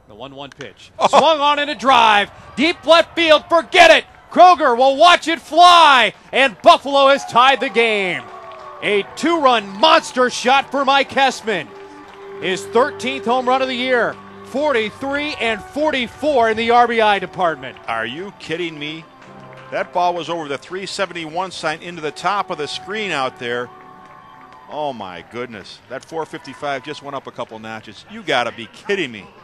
The 1-1 pitch. Swung on in a drive. Deep left field. Forget it. Kroger will watch it fly. And Buffalo has tied the game. A 2-run monster shot for Mike Hessman. His 13th home run of the year. 43 and 44 in the RBI department. Are you kidding me? That ball was over the 371 sign into the top of the screen out there. Oh my goodness. That 455 just went up a couple notches. You got to be kidding me.